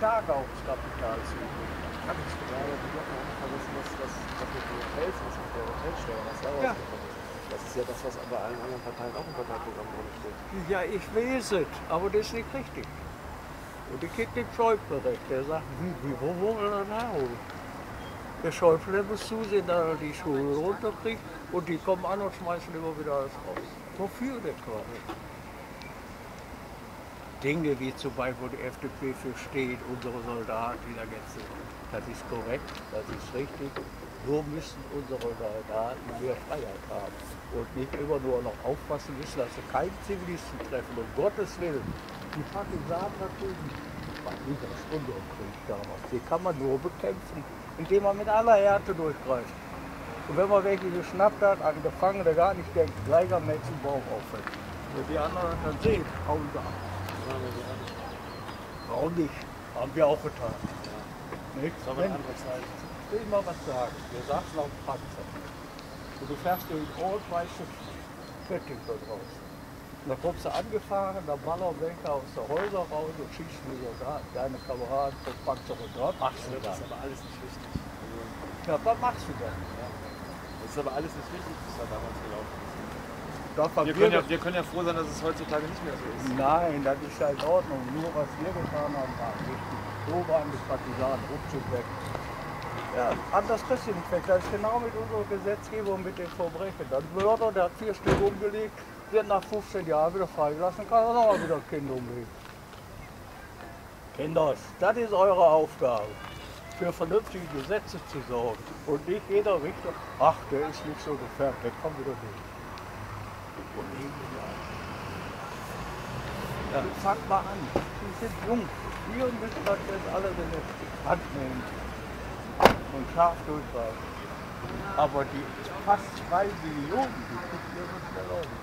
stark aufs Kapital zu. Hab ich gedacht, aber wir dürfen auch nicht vergessen, dass mit den Hotels ist, mit der Hotelsteuer, was da rausgekommen ist. Das ist ja das, was bei allen anderen Parteien auch im Parteiprogramm drin steht. Ja, ich weiß es, aber das ist nicht richtig. Und ich krieg den Schäuble recht, der sagt, wo wollen wir das herholen? Der Schäuble, der muss zusehen, dass er die Schule runterkriegt und die kommen an und schmeißen immer wieder alles raus. Wofür der quasi? Dinge wie zum Beispiel, wo die FDP für steht, unsere Soldaten, die da jetzt sind. Das ist korrekt, das ist richtig. So müssen unsere Soldaten mehr Freiheit haben. Und nicht immer nur noch aufpassen müssen, dass sie keinen Zivilisten treffen, um Gottes Willen. Die Partisanen natürlich, was nicht das Unterkrieg damals, die kann man nur bekämpfen, indem man mit aller Härte durchgreift. Und wenn man welche geschnappt hat, an Gefangene gar nicht denkt, gleich am nächsten Baum auffällt. Wenn die anderen dann sehen, hauen sie ab. Warum nicht? Haben wir auch getan. Ja. Nichts? Das war eine andere Zeit. Ich will mal was sagen. Wir saßen auf dem Panzer. Und du fährst durch den Ort, weißt du, fertig da draußen. Und dann kommst du angefahren, dann ballern welche aus der Häuser raus und schießen die sogar deine Kameraden vom Panzer runter. Was machst du Das dann? ist aber alles nicht richtig. Ja, was machst du dann? Das ist aber alles nicht richtig, was da damals gelaufen ist. Wir können ja froh sein, dass es heutzutage nicht mehr so ist. Nein, das ist ja in Ordnung. Nur was wir getan haben, war richtig. So waren die Partisanen ruckzuck weg. Ja, anders kriegst du nicht weg. Das ist genau mit unserer Gesetzgebung, mit den Verbrechen. Dann Mörder, der hat 4 Stück umgelegt, wird nach 15 Jahren wieder freigelassen, kann er noch mal wieder ein Kind umlegen. Kinders, das ist eure Aufgabe, für vernünftige Gesetze zu sorgen. Und nicht jeder Richter, ach, der ist nicht so gefährdet, der kommt wieder durch. Ja. Fangt mal an, die sind jung. Wir müssen das jetzt alle in die Hand nehmen und scharf durchgreifen. Aber die fast 2 Millionen, die kriegt ihr nicht mehr Leute.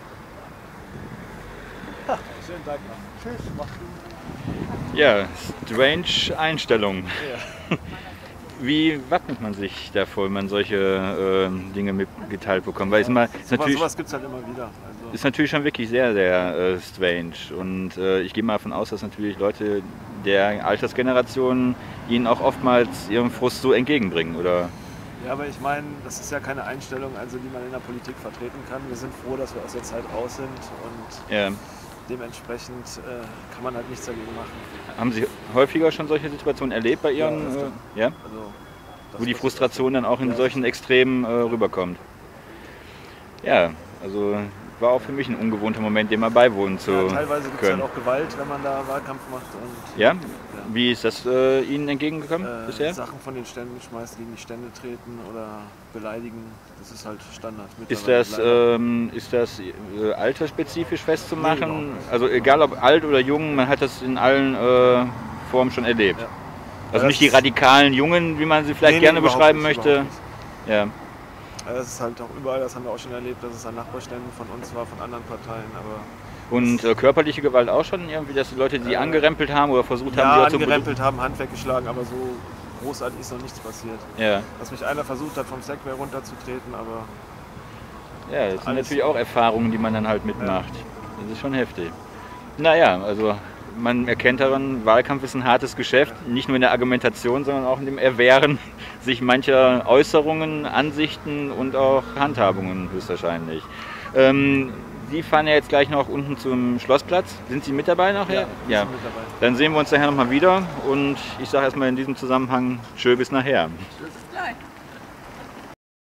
Ja. Schönen Dank noch. Tschüss, mach's gut. Ja, strange Einstellung. Ja. Wie wappnet man sich davor, wenn man solche Dinge mitgeteilt bekommt? Weil Sowas gibt es halt immer wieder. Also ist natürlich schon wirklich sehr, sehr strange. Und ich gehe mal davon aus, dass natürlich Leute der Altersgeneration ihnen auch oftmals ihren Frust so entgegenbringen, oder? ja, aber ich meine, das ist ja keine Einstellung, also die man in der Politik vertreten kann. Wir sind froh, dass wir aus der Zeit raus sind und Ja. dementsprechend kann man halt nichts dagegen machen. Haben Sie häufiger schon solche Situationen erlebt bei Ihren, öfter. ja? Also, das Wo die passiert Frustration dann auch in Ja. solchen Extremen rüberkommt? Ja, also war auch für mich ein ungewohnter Moment, dem mal beiwohnen zu Ja, teilweise gibt es können. halt auch Gewalt, wenn man da Wahlkampf macht. Und Ja? Wie ist das Ihnen entgegengekommen bisher? Sachen von den Ständen schmeißen, die in die Stände treten oder beleidigen. Das ist halt Standard. Ist mittlerweile das altersspezifisch festzumachen? Nee, überhaupt nicht. Also egal ob alt oder jung, man hat das in allen Formen schon erlebt. Ja. Also Ja, nicht die das- radikalen Jungen, wie man sie vielleicht Nee, gerne überhaupt beschreiben nicht, möchte. überhaupt nicht. Ja. Das ist halt auch überall, das haben wir auch schon erlebt, dass es an Nachbarständen von uns war, von anderen Parteien. Aber Und körperliche Gewalt auch schon irgendwie, dass die Leute die angerempelt haben oder versucht haben, ja, die auch zu angerempelt haben, Hand weggeschlagen, aber so großartig ist noch nichts passiert. Ja. Dass mich einer versucht hat, vom Segway runterzutreten, aber Ja, das sind Alles- natürlich auch Erfahrungen, die man dann halt mitmacht. Das ist schon heftig. Naja, also man erkennt daran, Wahlkampf ist ein hartes Geschäft, nicht nur in der Argumentation, sondern auch in dem Erwehren sich mancher Äußerungen, Ansichten und auch Handhabungen höchstwahrscheinlich. Sie fahren ja jetzt gleich noch unten zum Schlossplatz. Sind Sie mit dabei nachher? wir sind mit dabei. Dann sehen wir uns nachher nochmal wieder und ich sage erstmal in diesem Zusammenhang, tschö bis nachher. Bis gleich.